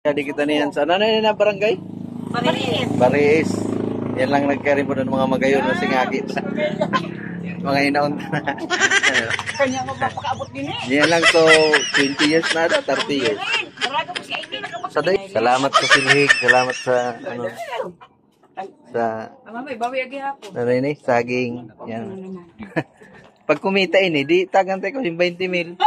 Jadi kita niyan sa ano na barangay? Bariis. Bariis. Yan lang nagkarin po ng mga magayon na singagi. Mga inaon. Kanya mapapakaabot din eh. Yan lang so 20 years na da, 30 years. Salamat sa silhig, salamat sa ano sa Mamay, bawi agi hapon. ano ini, saging. Yan. Pag kumita ini, di tagante ko yung 20 mil.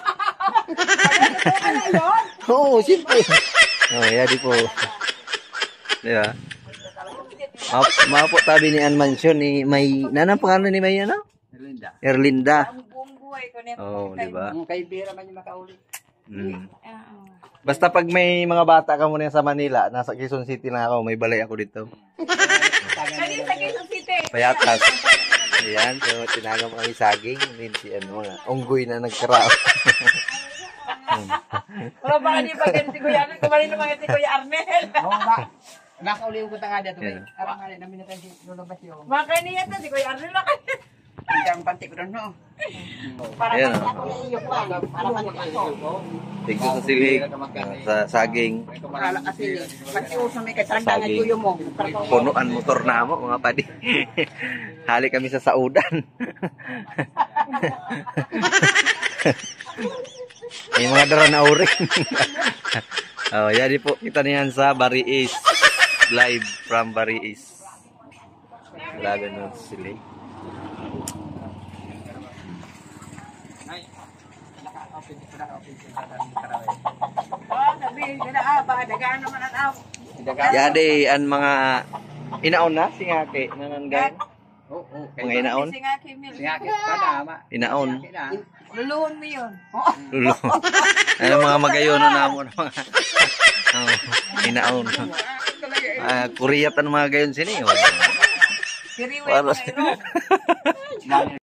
Oo, siyempre. Oh, yeah, di po. Di ba? Mapo tabi ni Ann Mansion ni May, nanang pangalan ni May ano? Erlinda. Erlinda. Ang buong buhay ko niya. Oh, di ba? Ang kaibira man yung makauli. Basta pag may mga bata ka muna sa Manila, nasa Quezon City na ako, may balay ako dito. Kani sa Quezon City. Payatas. Ayan, so tinagam kami saging, din si ano, mga unggoy na nagkarao. Wala ba ni pagkan si Kuya Arnel, kumarin naman si Kuya Arnel. Oo ba? Nakauliw ko tanga dito. Arang nga namin natin si Lolo Basyo. Maka niya to si Kuya Arnel na kayo. Hindi ang panty ko doon, no? Para Ayan, ako na iyo pa. Para ako. tigso sa silig, sa saging, Kala kasi, pati uso may katandangan ko yung mo. punuan motor na mo, mga padi. Hali kami sa saudan. May mga dara na uring. Oh, yari po kita niyan sa Bariis. Live from Bariis. Laban ng silig. Sabi, gana ba, dagaan naman ang aw. Yadi an mga inaon na singake nananggan. Oo. Mga inaon. Kasi nga Kimil. Singakit ka na, ama. Inaon. Luluhon mo yun. Lulo. Ano mga magayono na mo mga inaon. Kuriyat ang mga gayon sini. Siriwe mo ngayon.